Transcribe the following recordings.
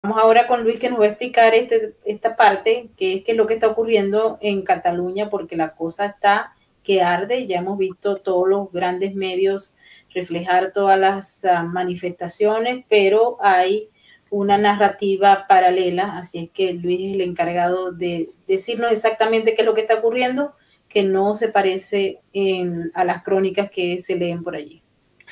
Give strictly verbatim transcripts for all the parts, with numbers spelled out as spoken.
Vamos ahora con Luis, que nos va a explicar este, esta parte, que es, que es lo que está ocurriendo en Cataluña, porque la cosa está que arde. Ya hemos visto todos los grandes medios reflejar todas las uh, manifestaciones, pero hay una narrativa paralela, así es que Luis es el encargado de decirnos exactamente qué es lo que está ocurriendo, que no se parece en, a las crónicas que se leen por allí.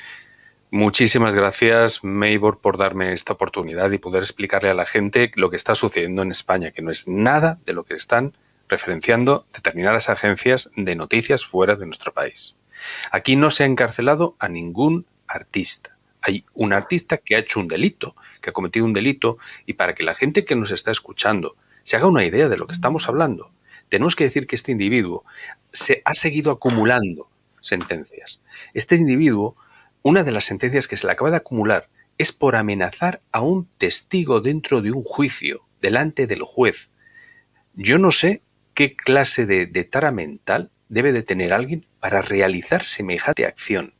Muchísimas gracias, Maybor, por darme esta oportunidad y poder explicarle a la gente lo que está sucediendo en España, que no es nada de lo que están referenciando determinadas agencias de noticias fuera de nuestro país. Aquí no se ha encarcelado a ningún artista. Hay un artista que ha hecho un delito, que ha cometido un delito, y para que la gente que nos está escuchando se haga una idea de lo que estamos hablando, tenemos que decir que este individuo se ha seguido acumulando sentencias. Este individuo, una de las sentencias que se le acaba de acumular es por amenazar a un testigo dentro de un juicio, delante del juez. Yo no sé qué clase de, de tara mental debe de tener alguien para realizar semejante acción.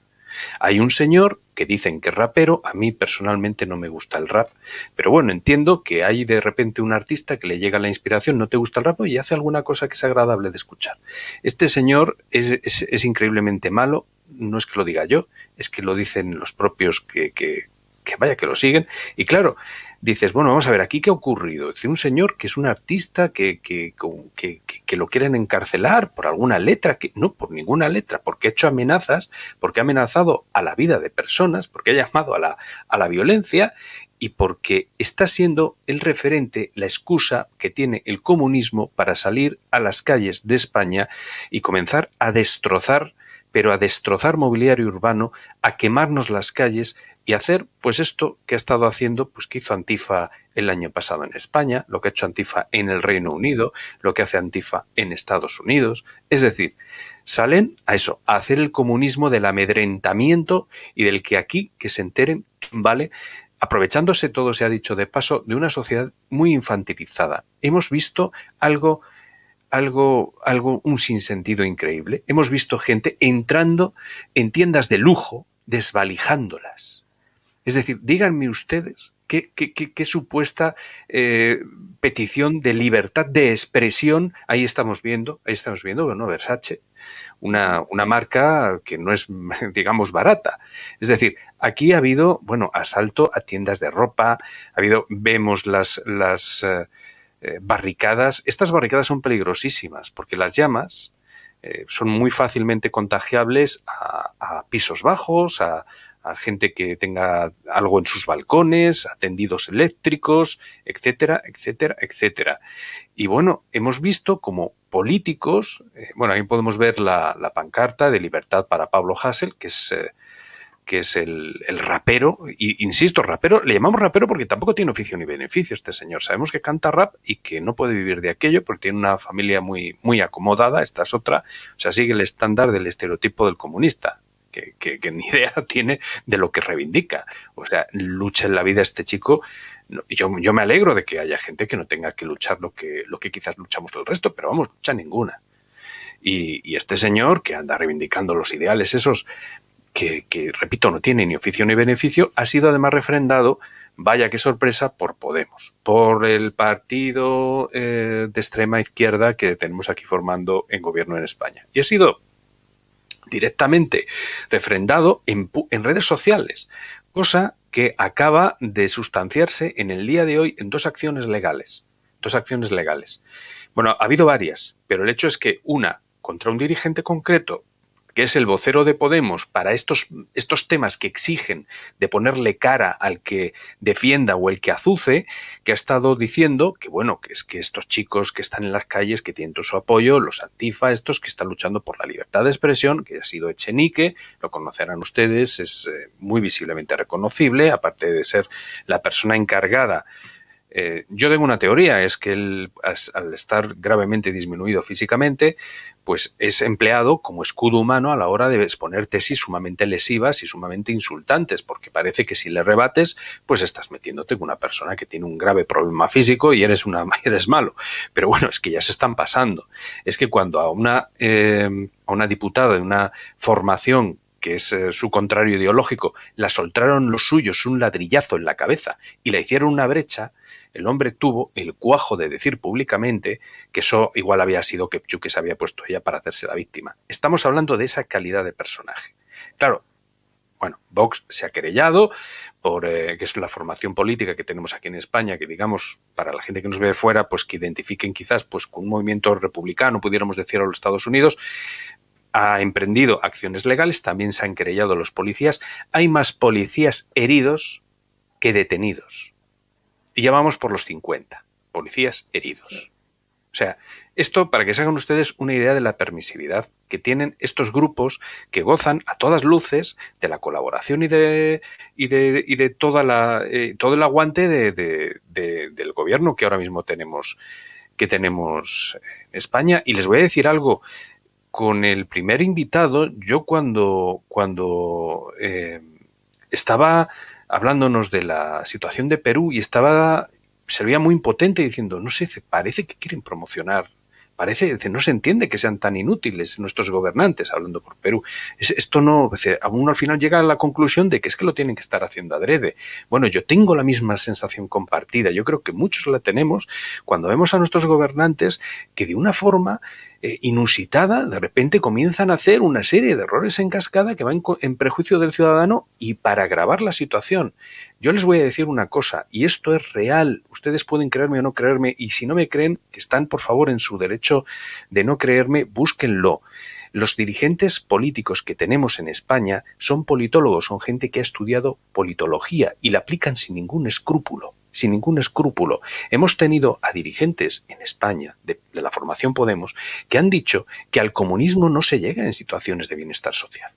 Hay un señor que dicen que es rapero, a mí personalmente no me gusta el rap, pero bueno, entiendo que hay de repente un artista que le llega la inspiración, no te gusta el rap y hace alguna cosa que es agradable de escuchar. Este señor es, es, es increíblemente malo, no es que lo diga yo, es que lo dicen los propios que, que, que vaya que lo siguen, y claro, dices, bueno, vamos a ver, ¿aquí qué ha ocurrido? Es decir, un señor que es un artista que, que, que, que, que lo quieren encarcelar por alguna letra, que no, por ninguna letra, porque ha hecho amenazas, porque ha amenazado a la vida de personas, porque ha llamado a la, a la violencia y porque está siendo el referente, la excusa que tiene el comunismo para salir a las calles de España y comenzar a destrozar, pero a destrozar mobiliario urbano, a quemarnos las calles y hacer pues esto que ha estado haciendo, pues que hizo Antifa el año pasado en España, lo que ha hecho Antifa en el Reino Unido, lo que hace Antifa en Estados Unidos. Es decir, salen a eso, a hacer el comunismo del amedrentamiento y del que aquí, que se enteren, ¿vale? Aprovechándose, todo se ha dicho de paso, de una sociedad muy infantilizada. Hemos visto algo... Algo, algo, un sinsentido increíble. Hemos visto gente entrando en tiendas de lujo, desvalijándolas. Es decir, díganme ustedes qué, qué, qué, qué supuesta eh, petición de libertad de expresión ahí estamos viendo, ahí estamos viendo, bueno, Versace, una, una marca que no es, digamos, barata. Es decir, aquí ha habido, bueno, asalto a tiendas de ropa, ha habido, vemos las, las eh, Eh, barricadas. Estas barricadas son peligrosísimas porque las llamas eh, son muy fácilmente contagiables a, a pisos bajos, a, a gente que tenga algo en sus balcones, a tendidos eléctricos, etcétera, etcétera, etcétera. Y bueno, hemos visto como políticos, eh, bueno, ahí podemos ver la, la pancarta de libertad para Pablo Hasél, que es... Eh, que es el, el rapero, y insisto, rapero, le llamamos rapero porque tampoco tiene oficio ni beneficio este señor. Sabemos que canta rap y que no puede vivir de aquello porque tiene una familia muy, muy acomodada, esta es otra, o sea, sigue el estándar del estereotipo del comunista, que, que, que ni idea tiene de lo que reivindica. O sea, lucha en la vida este chico. Yo, yo me alegro de que haya gente que no tenga que luchar lo que, lo que quizás luchamos el resto, pero vamos, lucha ninguna. Y, y este señor que anda reivindicando los ideales esos, Que, que, repito, no tiene ni oficio ni beneficio, ha sido además refrendado, vaya qué sorpresa, por Podemos, por el partido eh, de extrema izquierda que tenemos aquí formando en gobierno en España. Y ha sido directamente refrendado en, en redes sociales, cosa que acaba de sustanciarse en el día de hoy en dos acciones legales. Dos acciones legales. Bueno, ha habido varias, pero el hecho es que una contra un dirigente concreto, que es el vocero de Podemos para estos, estos temas que exigen de ponerle cara al que defienda o el que azuce, que ha estado diciendo que, bueno, que es que estos chicos que están en las calles, que tienen todo su apoyo, los Antifa, estos que están luchando por la libertad de expresión, que ha sido Echenique, lo conocerán ustedes, es eh, muy visiblemente reconocible, aparte de ser la persona encargada. Eh, yo tengo una teoría, es que él, al estar gravemente disminuido físicamente, pues es empleado como escudo humano a la hora de exponer tesis sumamente lesivas y sumamente insultantes, porque parece que si le rebates, pues estás metiéndote con una persona que tiene un grave problema físico y eres, una, eres malo. Pero bueno, es que ya se están pasando. Es que cuando a una, eh, a una diputada de una formación que es eh, su contrario ideológico, la soltaron los suyos un ladrillazo en la cabeza y le hicieron una brecha, el hombre tuvo el cuajo de decir públicamente que eso igual había sido Kepchuk, que se había puesto ella para hacerse la víctima. Estamos hablando de esa calidad de personaje. Claro, bueno, Vox se ha querellado por, eh, que es la formación política que tenemos aquí en España, que digamos, para la gente que nos ve de fuera, pues que identifiquen quizás pues con un movimiento republicano, pudiéramos decir, a los Estados Unidos, ha emprendido acciones legales, también se han querellado los policías. Hay más policías heridos que detenidos. Y ya vamos por los cincuenta policías heridos. O sea, esto para que se hagan ustedes una idea de la permisividad que tienen estos grupos que gozan a todas luces de la colaboración y de, y de, y de toda la, eh, todo el aguante de, de, de, del gobierno que ahora mismo tenemos, que tenemos en España. Y les voy a decir algo. Con el primer invitado, yo cuando, cuando eh, estaba hablándonos de la situación de Perú y estaba, se veía muy impotente diciendo, no sé, parece que quieren promocionar, parece, no se entiende que sean tan inútiles nuestros gobernantes, hablando por Perú. Es, esto no, uno al final llega a la conclusión de que es que lo tienen que estar haciendo adrede. Bueno, yo tengo la misma sensación compartida, yo creo que muchos la tenemos cuando vemos a nuestros gobernantes que de una forma Eh, inusitada, de repente comienzan a hacer una serie de errores en cascada que van en prejuicio del ciudadano y para agravar la situación. Yo les voy a decir una cosa, y esto es real, ustedes pueden creerme o no creerme, y si no me creen, que están por favor en su derecho de no creerme, búsquenlo. Los dirigentes políticos que tenemos en España son politólogos, son gente que ha estudiado politología y la aplican sin ningún escrúpulo. Sin ningún escrúpulo. Hemos tenido a dirigentes en España de, de la formación Podemos que han dicho que al comunismo no se llega en situaciones de bienestar social.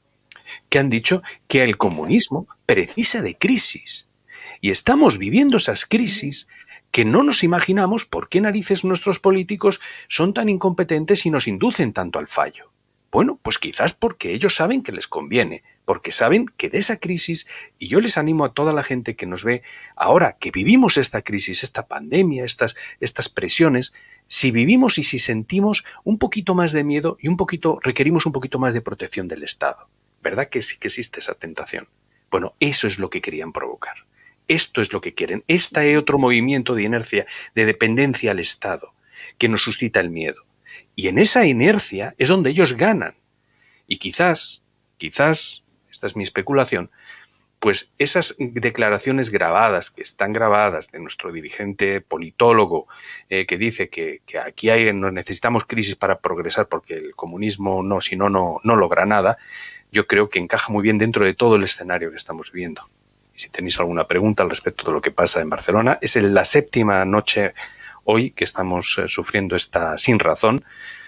Que han dicho que el comunismo precisa de crisis. Y estamos viviendo esas crisis que no nos imaginamos por qué narices nuestros políticos son tan incompetentes y nos inducen tanto al fallo. Bueno, pues quizás porque ellos saben que les conviene, porque saben que de esa crisis, y yo les animo a toda la gente que nos ve ahora que vivimos esta crisis, esta pandemia, estas, estas presiones, si vivimos y si sentimos un poquito más de miedo y un poquito, requerimos un poquito más de protección del Estado. ¿Verdad que sí que existe esa tentación? Bueno, eso es lo que querían provocar. Esto es lo que quieren. Este es otro movimiento de inercia, de dependencia al Estado, que nos suscita el miedo. Y en esa inercia es donde ellos ganan. Y quizás, quizás, esta es mi especulación, pues esas declaraciones grabadas, que están grabadas de nuestro dirigente politólogo, eh, que dice que, que aquí hay, no necesitamos crisis para progresar porque el comunismo no, si no, no, no logra nada, yo creo que encaja muy bien dentro de todo el escenario que estamos viviendo. Y si tenéis alguna pregunta al respecto de lo que pasa en Barcelona, es la séptima noche hoy que estamos eh, sufriendo esta sin razón,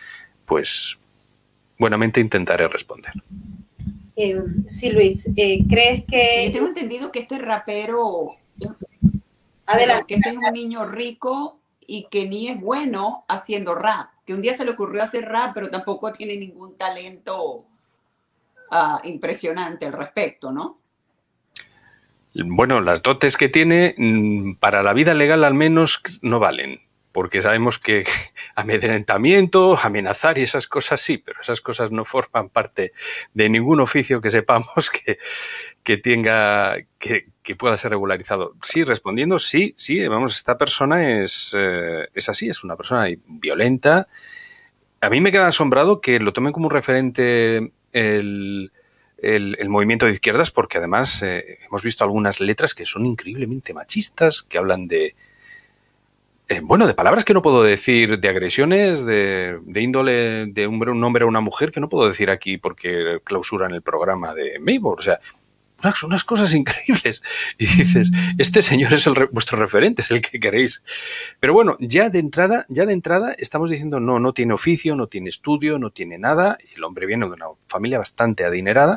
pues buenamente intentaré responder. Eh, sí, Luis, eh, ¿crees que...? Yo tengo entendido que este rapero, Adelante. que este es un niño rico y que ni es bueno haciendo rap, que un día se le ocurrió hacer rap, pero tampoco tiene ningún talento uh, impresionante al respecto, ¿no? Bueno, las dotes que tiene, para la vida legal al menos, no valen. Porque sabemos que amedrentamiento, amenazar y esas cosas sí, pero esas cosas no forman parte de ningún oficio que sepamos que, que tenga, que, que pueda ser regularizado. Sí, respondiendo, sí, sí, vamos, esta persona es, eh, es así, es una persona violenta. A mí me queda asombrado que lo tomen como un referente el, el, el movimiento de izquierdas, porque además eh, hemos visto algunas letras que son increíblemente machistas, que hablan de Eh, bueno, de palabras que no puedo decir, de agresiones, de, de índole de un, un hombre a una mujer que no puedo decir aquí porque clausuran el programa de Maybor. O sea, unas, unas cosas increíbles. Y dices, este señor es el, vuestro referente, es el que queréis. Pero bueno, ya de entrada, ya de entrada estamos diciendo, no, no tiene oficio, no tiene estudio, no tiene nada. El hombre viene de una familia bastante adinerada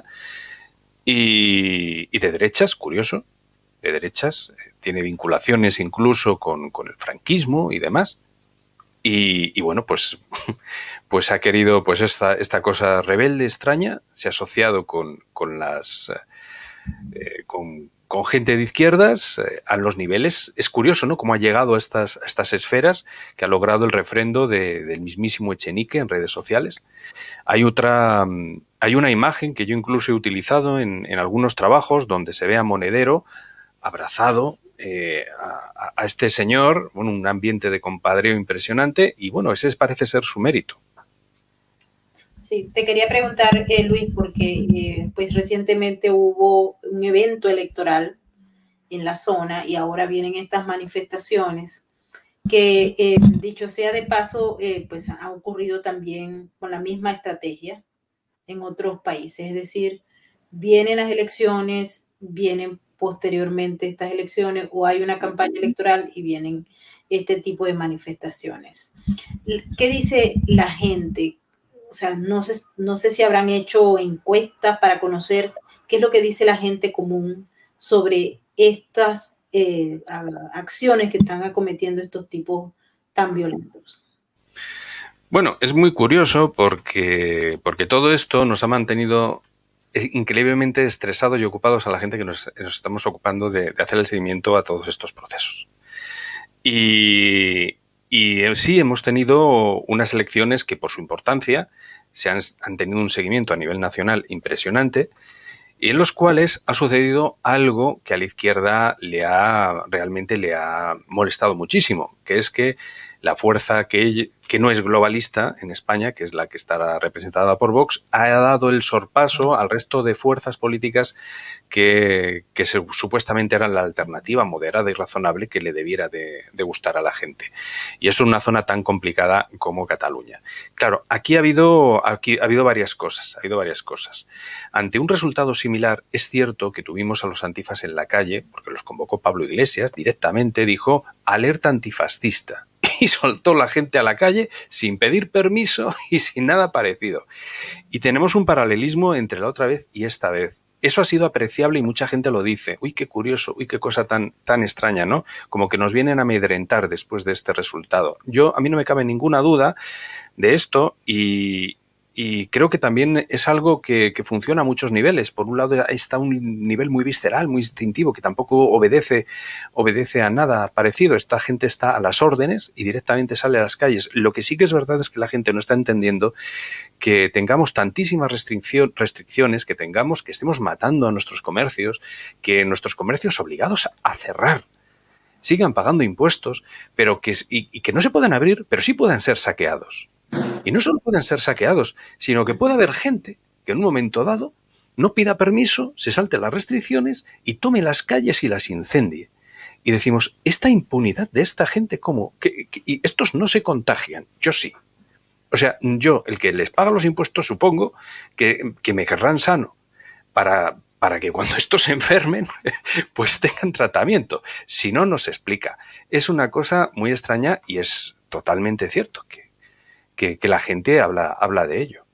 y, y de derechas, curioso. de derechas, tiene vinculaciones incluso con, con el franquismo y demás. Y, y bueno, pues, pues ha querido, pues esta, esta cosa rebelde, extraña, se ha asociado con, con las eh, con, con gente de izquierdas eh, a los niveles. Es curioso, ¿no?, cómo ha llegado a estas, a estas esferas, que ha logrado el refrendo de, del mismísimo Echenique en redes sociales. Hay otra, Hay una imagen que yo incluso he utilizado en, en algunos trabajos donde se ve a Monedero abrazado eh, a, a este señor, bueno, un ambiente de compadreo impresionante y bueno, ese parece ser su mérito. Sí, te quería preguntar, eh, Luis, porque eh, pues recientemente hubo un evento electoral en la zona y ahora vienen estas manifestaciones que, eh, dicho sea de paso, eh, pues ha ocurrido también con la misma estrategia en otros países, es decir, vienen las elecciones, vienen posteriormente estas elecciones o hay una campaña electoral y vienen este tipo de manifestaciones. ¿Qué dice la gente? O sea, no sé, no sé si habrán hecho encuestas para conocer qué es lo que dice la gente común sobre estas eh, acciones que están acometiendo estos tipos tan violentos. Bueno, es muy curioso porque, porque todo esto nos ha mantenido increíblemente estresados y ocupados a la gente que nos, nos estamos ocupando de, de hacer el seguimiento a todos estos procesos. Y, y sí, hemos tenido unas elecciones que por su importancia se han, han tenido un seguimiento a nivel nacional impresionante y en los cuales ha sucedido algo que a la izquierda le ha, realmente le ha molestado muchísimo, que es que la fuerza que, que no es globalista en España, que es la que estará representada por Vox, ha dado el sorpaso al resto de fuerzas políticas que, que se, supuestamente eran la alternativa moderada y razonable que le debiera de, de gustar a la gente. Y eso en una zona tan complicada como Cataluña. Claro, aquí ha habido, aquí ha habido varias cosas, ha habido varias cosas. Ante un resultado similar, es cierto que tuvimos a los antifas en la calle, porque los convocó Pablo Iglesias, directamente dijo alerta antifascista. Y soltó la gente a la calle sin pedir permiso y sin nada parecido. Y tenemos un paralelismo entre la otra vez y esta vez. Eso ha sido apreciable y mucha gente lo dice. Uy, qué curioso, uy, qué cosa tan, tan extraña, ¿no? Como que nos vienen a amedrentar después de este resultado. Yo, a mí no me cabe ninguna duda de esto y, y creo que también es algo que, que funciona a muchos niveles. Por un lado está un nivel muy visceral, muy instintivo, que tampoco obedece, obedece a nada parecido. Esta gente está a las órdenes y directamente sale a las calles. Lo que sí que es verdad es que la gente no está entendiendo que tengamos tantísimas restricción, restricciones, que tengamos, que estemos matando a nuestros comercios, que nuestros comercios obligados a cerrar sigan pagando impuestos, pero que, y, y que no se puedan abrir, pero sí puedan ser saqueados. Y no solo pueden ser saqueados, sino que puede haber gente que en un momento dado no pida permiso, se salte las restricciones y tome las calles y las incendie. Y decimos, esta impunidad de esta gente, ¿cómo? Que, que, y estos no se contagian, yo sí. O sea, yo, el que les paga los impuestos, supongo que, que me querrán sano para, para que cuando estos se enfermen, pues tengan tratamiento. Si no, no se explica. Es una cosa muy extraña y es totalmente cierto que Que, que la gente habla, habla de ello.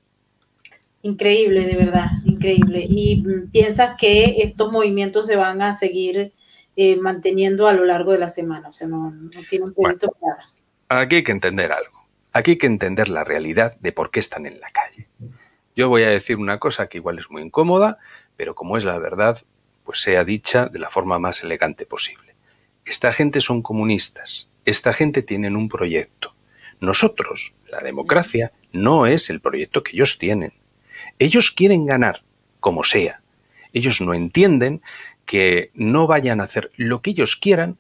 Increíble, de verdad, increíble. ¿Y piensas que estos movimientos se van a seguir eh, manteniendo a lo largo de la semana? O sea, no, no tienen previsto bueno, para... Aquí hay que entender algo. Aquí hay que entender la realidad de por qué están en la calle. Yo voy a decir una cosa que igual es muy incómoda, pero como es la verdad, pues sea dicha de la forma más elegante posible. Esta gente son comunistas. Esta gente tienen un proyecto. Nosotros, la democracia, no es el proyecto que ellos tienen. Ellos quieren ganar, como sea. Ellos no entienden que no vayan a hacer lo que ellos quieran.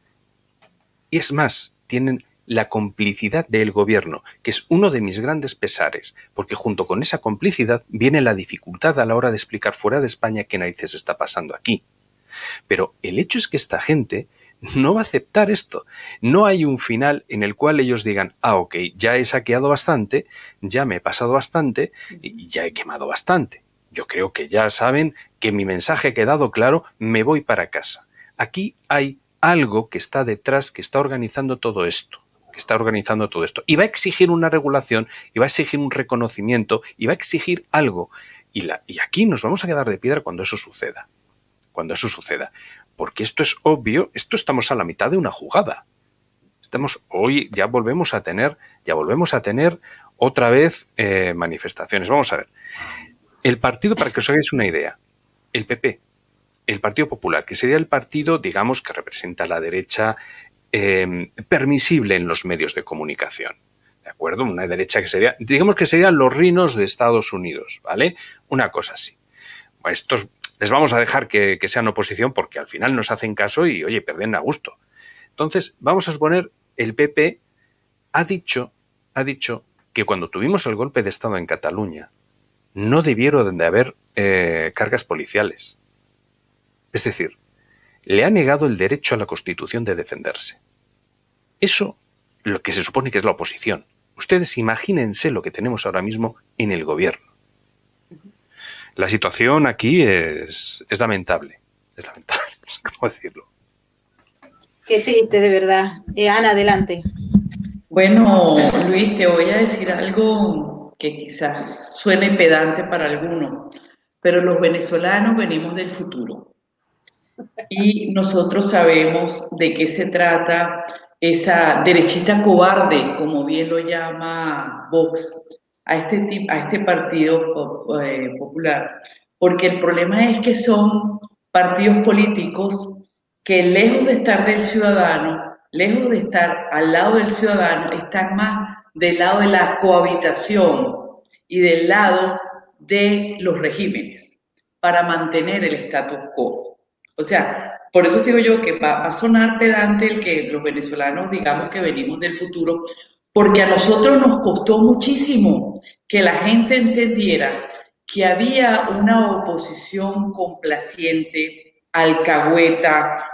Y es más, tienen la complicidad del gobierno, que es uno de mis grandes pesares, porque junto con esa complicidad viene la dificultad a la hora de explicar fuera de España qué narices está pasando aquí. Pero el hecho es que esta gente no va a aceptar esto. No hay un final en el cual ellos digan, ah, ok, ya he saqueado bastante, ya me he pasado bastante y ya he quemado bastante. Yo creo que ya saben que mi mensaje ha quedado claro, me voy para casa. Aquí hay algo que está detrás, que está organizando todo esto, que está organizando todo esto. Y va a exigir una regulación, y va a exigir un reconocimiento, y va a exigir algo. Y, la, y aquí nos vamos a quedar de piedra cuando eso suceda. Cuando eso suceda. Porque esto es obvio, esto estamos a la mitad de una jugada. Estamos, hoy ya volvemos a tener, ya volvemos a tener otra vez eh, manifestaciones. Vamos a ver. El partido, para que os hagáis una idea, el P P, el Partido Popular, que sería el partido, digamos, que representa a la derecha eh, permisible en los medios de comunicación. ¿de acuerdo? Una derecha que sería, digamos que serían los rinos de Estados Unidos, ¿vale? Una cosa así. Bueno, estos les vamos a dejar que, que sean oposición porque al final nos hacen caso y, oye, pierden a gusto. Entonces, vamos a suponer, el P P ha dicho, ha dicho que cuando tuvimos el golpe de Estado en Cataluña no debieron de haber eh, cargas policiales. Es decir, le ha negado el derecho a la Constitución de defenderse. Eso, lo que se supone que es la oposición. Ustedes imagínense lo que tenemos ahora mismo en el gobierno. La situación aquí es, es lamentable. Es lamentable, no sé cómo decirlo. Qué triste, de verdad. Eh, Ana, adelante. Bueno, Luis, te voy a decir algo que quizás suene pedante para algunos, pero los venezolanos venimos del futuro. Y nosotros sabemos de qué se trata esa derechita cobarde, como bien lo llama Vox, a este, a este partido eh, popular. Porque el problema es que son partidos políticos que lejos de estar del ciudadano, lejos de estar al lado del ciudadano, están más del lado de la cohabitación y del lado de los regímenes para mantener el status quo. O sea, por eso digo yo que va, va a sonar pedante el que los venezolanos digamos que venimos del futuro, porque a nosotros nos costó muchísimo que la gente entendiera que había una oposición complaciente, alcahueta,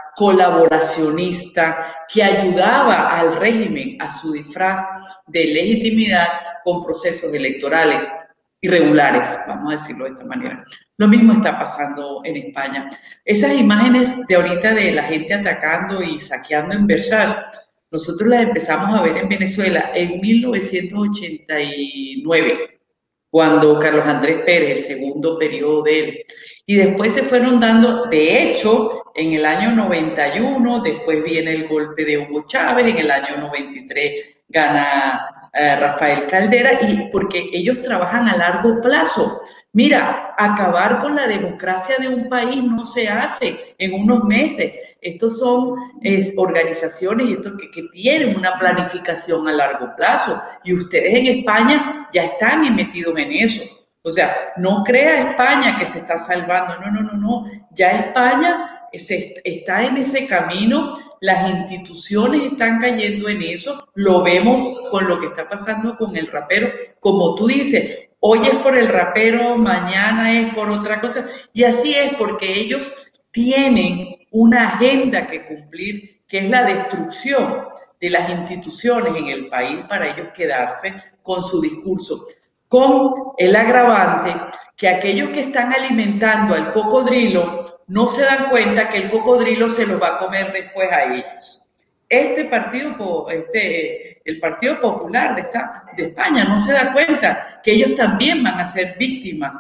colaboracionista, que ayudaba al régimen a su disfraz de legitimidad con procesos electorales irregulares, vamos a decirlo de esta manera. Lo mismo está pasando en España. Esas imágenes de ahorita de la gente atacando y saqueando en Versailles, nosotros las empezamos a ver en Venezuela en mil novecientos ochenta y nueve, cuando Carlos Andrés Pérez, el segundo periodo de él, y después se fueron dando, de hecho, en el año noventa y uno, después viene el golpe de Hugo Chávez, en el año noventa y tres gana eh, Rafael Caldera, y porque ellos trabajan a largo plazo. Mira, acabar con la democracia de un país no se hace en unos meses. Estos son eh, organizaciones y estos que, que tienen una planificación a largo plazo. Y ustedes en España ya están metidos en eso. O sea, no crea España que se está salvando. No, no, no, no. Ya España se, está en ese camino. Las instituciones están cayendo en eso. Lo vemos con lo que está pasando con el rapero. Como tú dices, hoy es por el rapero, mañana es por otra cosa. Y así es porque ellos tienen una agenda que cumplir, que es la destrucción de las instituciones en el país para ellos quedarse con su discurso, con el agravante que aquellos que están alimentando al cocodrilo no se dan cuenta que el cocodrilo se lo va a comer después a ellos. Este partido, este, el Partido Popular de, esta, de España no se da cuenta que ellos también van a ser víctimas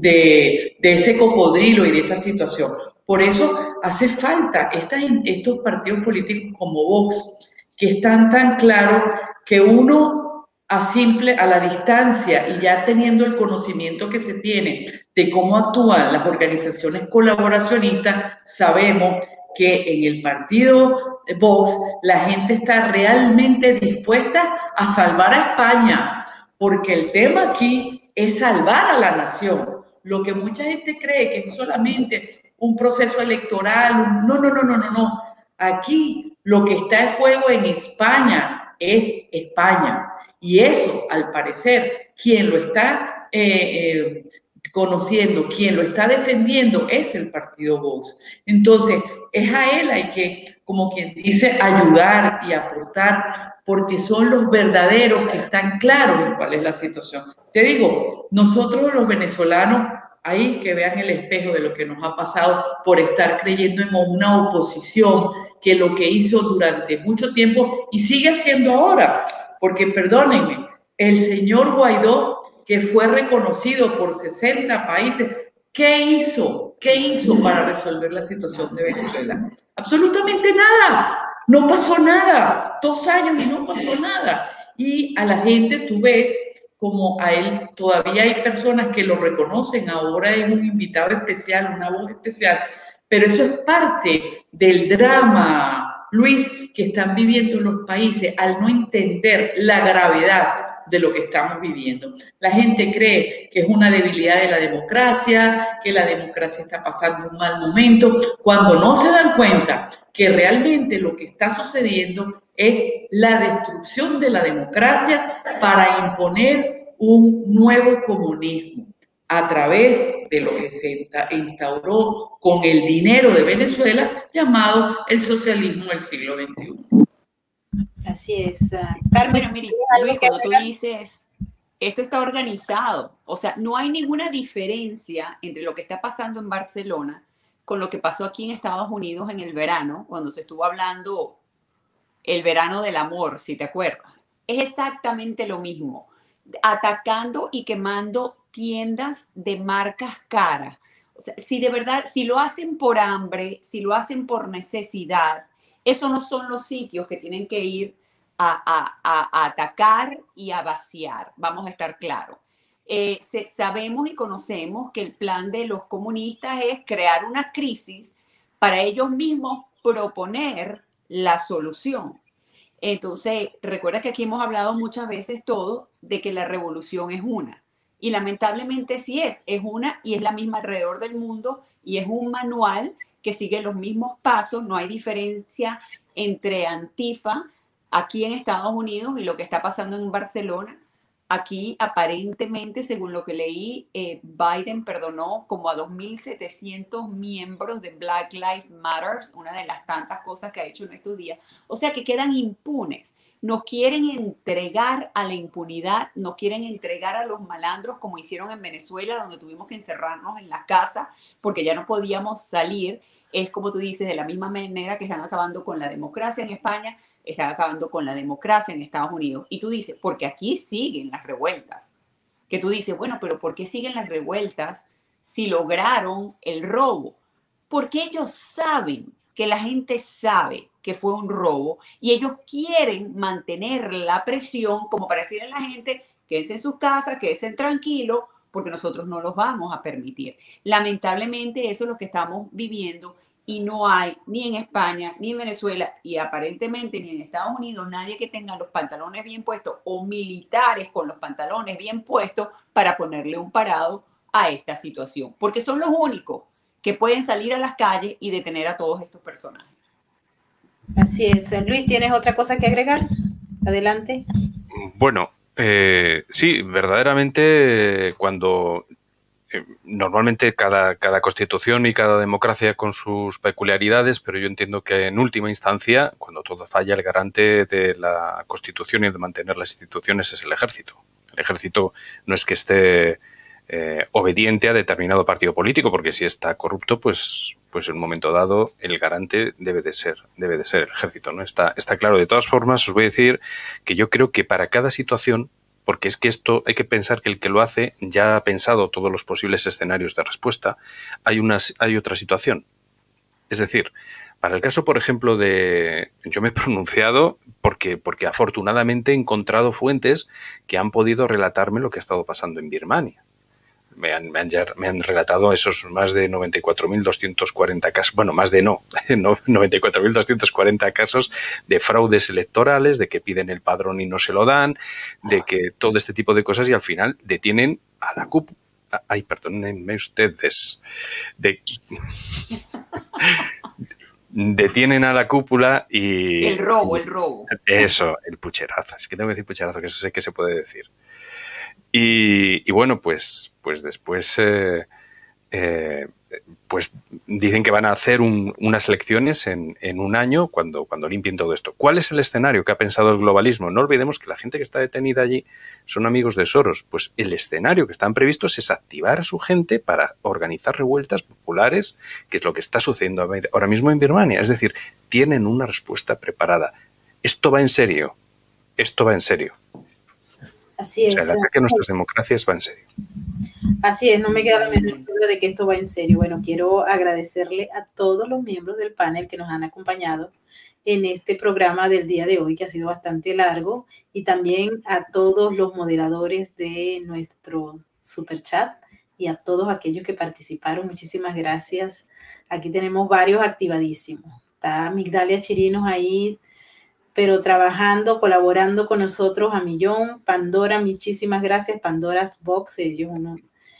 de, de ese cocodrilo y de esa situación. Por eso hace falta estas, estos partidos políticos como Vox, que están tan claros que uno a simple, a la distancia y ya teniendo el conocimiento que se tiene de cómo actúan las organizaciones colaboracionistas, sabemos que en el partido Vox la gente está realmente dispuesta a salvar a España, porque el tema aquí es salvar a la nación. Lo que mucha gente cree que es solamente un proceso electoral, un... no, no, no, no, no, no. Aquí lo que está en juego en España es España. Y eso, al parecer, quien lo está eh, eh, conociendo, quien lo está defendiendo es el partido Vox. Entonces, es a él hay que, como quien dice, ayudar y aportar, porque son los verdaderos que están claros en cuál es la situación. Te digo, nosotros los venezolanos, ahí que vean el espejo de lo que nos ha pasado por estar creyendo en una oposición que lo que hizo durante mucho tiempo y sigue haciendo ahora, porque perdónenme, el señor Guaidó, que fue reconocido por sesenta países, ¿qué hizo? ¿Qué hizo para resolver la situación de Venezuela? Absolutamente nada, no pasó nada, dos años y no pasó nada. Y a la gente tú ves como a él todavía hay personas que lo reconocen, ahora es un invitado especial, una voz especial, pero eso es parte del drama Luis, que están viviendo los países al no entender la gravedad de lo que estamos viviendo. La gente cree que es una debilidad de la democracia, que la democracia está pasando un mal momento, cuando no se dan cuenta que realmente lo que está sucediendo es la destrucción de la democracia para imponer un nuevo comunismo a través de lo que se instauró con el dinero de Venezuela llamado el socialismo del siglo veintiuno. Así es. Uh, Carmen, bueno, mire, Luis, cuando tú dices, esto está organizado, o sea, no hay ninguna diferencia entre lo que está pasando en Barcelona con lo que pasó aquí en Estados Unidos en el verano, cuando se estuvo hablando el verano del amor, si te acuerdas. Es exactamente lo mismo, atacando y quemando tiendas de marcas caras. O sea, si de verdad, si lo hacen por hambre, si lo hacen por necesidad, esos no son los sitios que tienen que ir a, a, a, a atacar y a vaciar, vamos a estar claros. Eh, se, sabemos y conocemos que el plan de los comunistas es crear una crisis para ellos mismos proponer la solución. Entonces, recuerda que aquí hemos hablado muchas veces todo de que la revolución es una. Y lamentablemente sí es, es una y es la misma alrededor del mundo y es un manual que sigue los mismos pasos, no hay diferencia entre Antifa aquí en Estados Unidos y lo que está pasando en Barcelona. Aquí aparentemente, según lo que leí, eh, Biden perdonó como a dos mil setecientos miembros de Black Lives Matter, una de las tantas cosas que ha hecho en estos días. O sea que quedan impunes. Nos quieren entregar a la impunidad, nos quieren entregar a los malandros como hicieron en Venezuela, donde tuvimos que encerrarnos en la casa porque ya no podíamos salir. Es como tú dices, de la misma manera que están acabando con la democracia en España, están acabando con la democracia en Estados Unidos. Y tú dices, porque aquí siguen las revueltas. Que tú dices, bueno, pero ¿por qué siguen las revueltas si lograron el robo? Porque ellos saben que la gente sabe que fue un robo y ellos quieren mantener la presión como para decirle a la gente, quédense en sus casas, quédense tranquilos, porque nosotros no los vamos a permitir. Lamentablemente eso es lo que estamos viviendo y no hay ni en España, ni en Venezuela y aparentemente ni en Estados Unidos nadie que tenga los pantalones bien puestos o militares con los pantalones bien puestos para ponerle un parado a esta situación, porque son los únicos que pueden salir a las calles y detener a todos estos personajes. Así es. Luis, ¿tienes otra cosa que agregar? Adelante. Bueno, eh, sí, verdaderamente cuando eh, normalmente cada, cada constitución y cada democracia con sus peculiaridades, pero yo entiendo que en última instancia, cuando todo falla, el garante de la constitución y de mantener las instituciones es el ejército. El ejército no es que esté eh, obediente a determinado partido político, porque si está corrupto, pues, pues en un momento dado el garante debe de ser, debe de ser el ejército, ¿no? Está, está claro. De todas formas, os voy a decir que yo creo que para cada situación, porque es que esto hay que pensar que el que lo hace ya ha pensado todos los posibles escenarios de respuesta, hay, una, hay otra situación. Es decir, para el caso, por ejemplo, de... Yo me he pronunciado porque, porque afortunadamente he encontrado fuentes que han podido relatarme lo que ha estado pasando en Birmania. Me han, me, han, me han relatado esos más de noventa y cuatro mil doscientos cuarenta casos, bueno, más de no, noventa y cuatro mil doscientos cuarenta casos de fraudes electorales, de que piden el padrón y no se lo dan, de que todo este tipo de cosas y al final detienen a la cúpula. Ay, perdónenme ustedes. De, detienen a la cúpula y... El robo, el robo. Eso, el pucherazo. Es que tengo que decir pucherazo, que eso sé que se puede decir. Y, y bueno, pues, pues después eh, eh, pues dicen que van a hacer un, unas elecciones en, en un año cuando, cuando limpien todo esto. ¿Cuál es el escenario que ha pensado el globalismo? No olvidemos que la gente que está detenida allí son amigos de Soros. Pues el escenario que están previstos es activar a su gente para organizar revueltas populares, que es lo que está sucediendo ahora mismo en Birmania. Es decir, tienen una respuesta preparada. Esto va en serio. Esto va en serio. Así es. O sea, el ataque a nuestras democracias va en serio. Así es, no me queda la menor duda de que esto va en serio. Bueno, quiero agradecerle a todos los miembros del panel que nos han acompañado en este programa del día de hoy, que ha sido bastante largo, y también a todos los moderadores de nuestro super chat y a todos aquellos que participaron. Muchísimas gracias. Aquí tenemos varios activadísimos. Está Migdalia Chirinos ahí, pero trabajando, colaborando con nosotros a millón. Pandora, muchísimas gracias. Pandora's Box, ellos uno.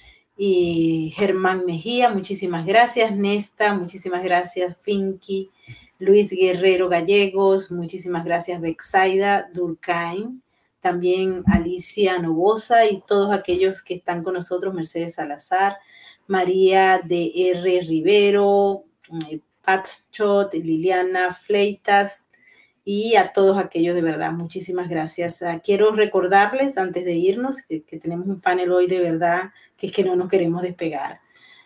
Y Germán Mejía, muchísimas gracias. Nesta, muchísimas gracias. Finky, Luis Guerrero Gallegos, muchísimas gracias. Bexaida Durkheim, también Alicia Novosa y todos aquellos que están con nosotros, Mercedes Salazar, María de R. Rivero, Pat Schott, Liliana Fleitas y a todos aquellos de verdad, muchísimas gracias. Uh, quiero recordarles antes de irnos que, que tenemos un panel hoy de verdad, que es que no nos queremos despegar,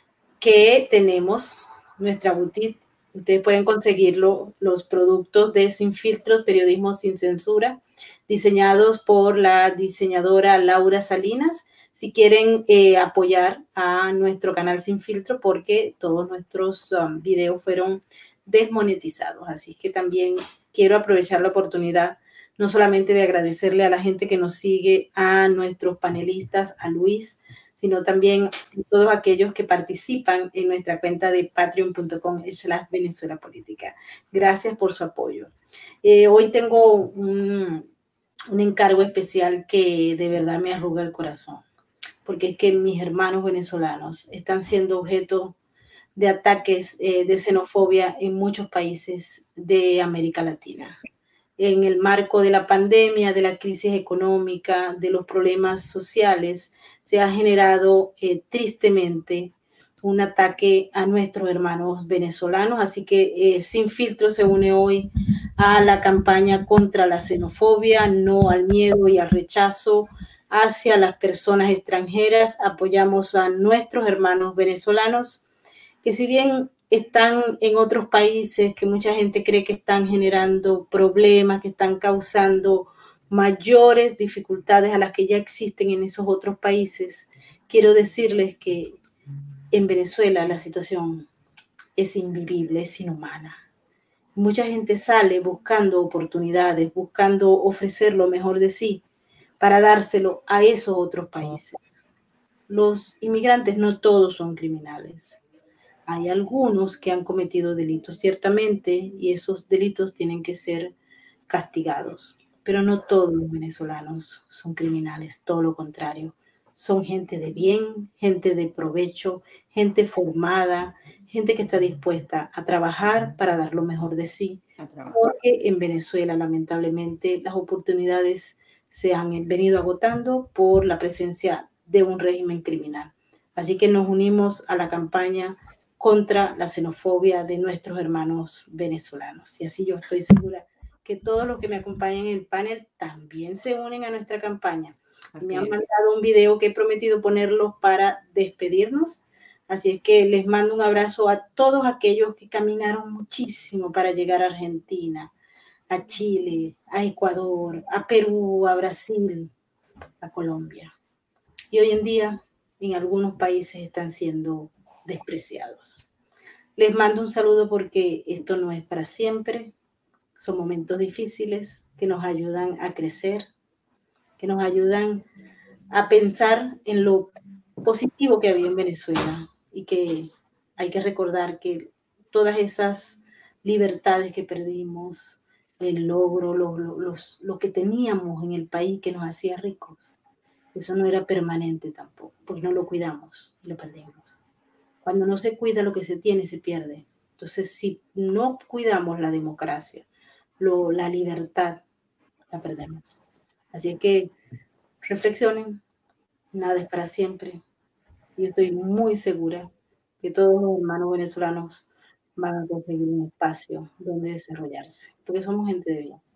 que tenemos nuestra boutique. Ustedes pueden conseguirlo, los productos de Sin Filtros, Periodismo Sin Censura, diseñados por la diseñadora Laura Salinas. Si quieren eh, apoyar a nuestro canal Sin Filtro, porque todos nuestros um, videos fueron desmonetizados. Así que también quiero aprovechar la oportunidad, no solamente de agradecerle a la gente que nos sigue, a nuestros panelistas, a Luis, sino también a todos aquellos que participan en nuestra cuenta de patreon punto com slash Venezuela Política. Gracias por su apoyo. Eh, hoy tengo un, un encargo especial que de verdad me arruga el corazón, porque es que mis hermanos venezolanos están siendo objeto de ataques eh, de xenofobia en muchos países de América Latina. En el marco de la pandemia, de la crisis económica, de los problemas sociales, se ha generado eh, tristemente un ataque a nuestros hermanos venezolanos. Así que eh, Sin Filtro se une hoy a la campaña contra la xenofobia, no al miedo y al rechazo hacia las personas extranjeras. Apoyamos a nuestros hermanos venezolanos, que si bien están en otros países, que mucha gente cree que están generando problemas, que están causando mayores dificultades a las que ya existen en esos otros países, quiero decirles que en Venezuela la situación es invivible, es inhumana. Mucha gente sale buscando oportunidades, buscando ofrecer lo mejor de sí para dárselo a esos otros países. Los inmigrantes no todos son criminales. Hay algunos que han cometido delitos, ciertamente, y esos delitos tienen que ser castigados. Pero no todos los venezolanos son criminales, todo lo contrario. Son gente de bien, gente de provecho, gente formada, gente que está dispuesta a trabajar para dar lo mejor de sí. Porque en Venezuela, lamentablemente, las oportunidades se han venido agotando por la presencia de un régimen criminal. Así que nos unimos a la campaña contra la xenofobia de nuestros hermanos venezolanos. Y así yo estoy segura que todos los que me acompañan en el panel también se unen a nuestra campaña. Así me han mandado un video que he prometido ponerlo para despedirnos. Así es que les mando un abrazo a todos aquellos que caminaron muchísimo para llegar a Argentina, a Chile, a Ecuador, a Perú, a Brasil, a Colombia. Y hoy en día en algunos países están siendo despreciados. Les mando un saludo porque esto no es para siempre. Son momentos difíciles que nos ayudan a crecer, que nos ayudan a pensar en lo positivo que había en Venezuela y que hay que recordar que todas esas libertades que perdimos, el logro, lo, lo, los, lo que teníamos en el país que nos hacía ricos, eso no era permanente tampoco, porque no lo cuidamos y lo perdimos. Cuando no se cuida lo que se tiene, se pierde. Entonces, si no cuidamos la democracia, lo, la libertad, la perdemos. Así que reflexionen, nada es para siempre. Yo estoy muy segura que todos los hermanos venezolanos van a conseguir un espacio donde desarrollarse, porque somos gente de bien.